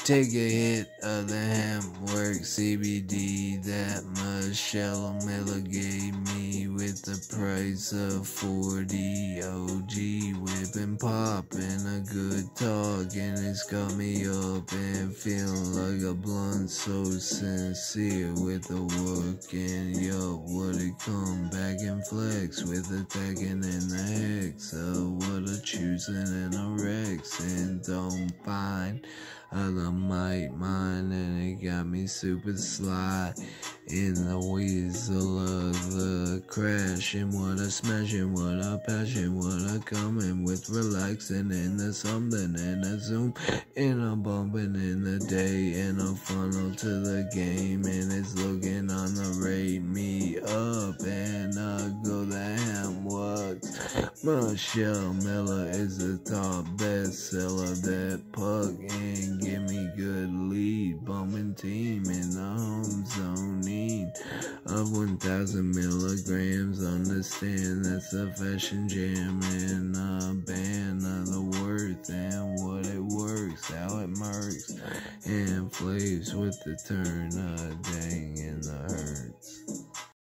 Take a hit of the hemp work CBD that Michelle Miller gave me with the price of 40 OG whipping, popping a good talk, and it's got me up and feeling like a blunt so sincere with the work. And yo, would it come back and flex with the tagging and the hex of what a choosing and a Rex, and don't find other might mine, and it got me super sly in the whistle of the crash, and what a smashing, what a passion, what a coming with relaxing in the something and a zoom and a bumping in the day and a funnel to the game, and it's looking on the rate me up and go the ham works. Michelle Miller is the top bestseller, that puck and give me good lead, bumping team in the home zoning of 1,000 milligrams. Understand that's a fashion jam and a band of the worth and what it works, how it marks and flaves with the turn of dang and the hurts.